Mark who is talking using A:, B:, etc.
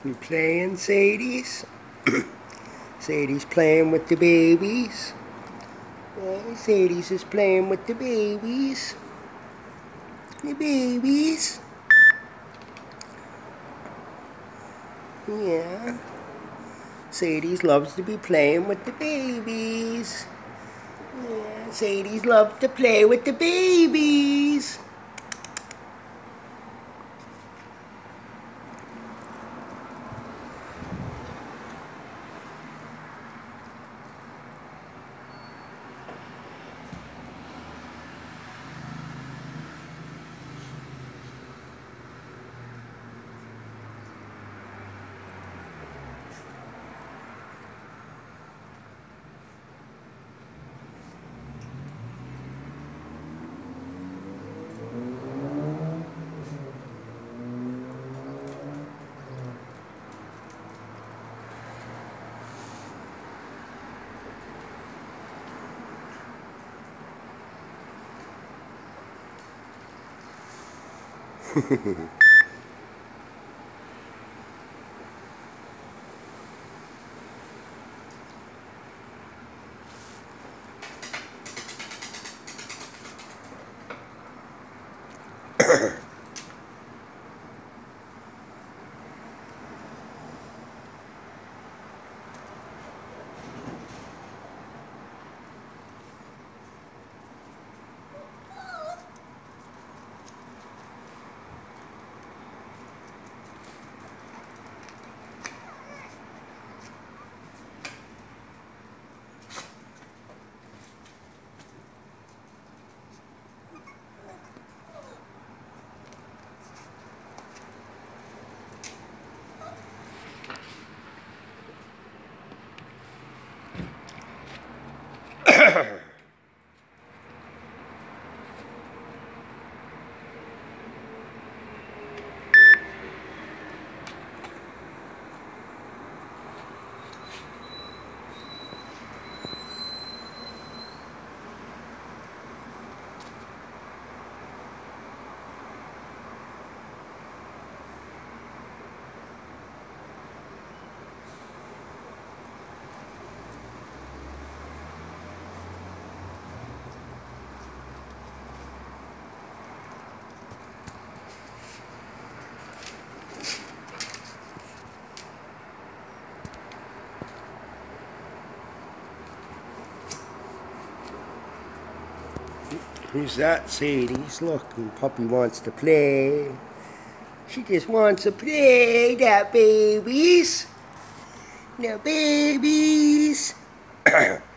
A: You playing, Sadie's? Sadie's playing with the babies. Yeah, Sadie's is playing with the babies. The babies. Yeah. Sadie's loves to be playing with the babies. Yeah, Sadie's loves to play with the babies. Who's that, Sadie's? Look, puppy wants to play. She just wants to play, that babies. Now, babies.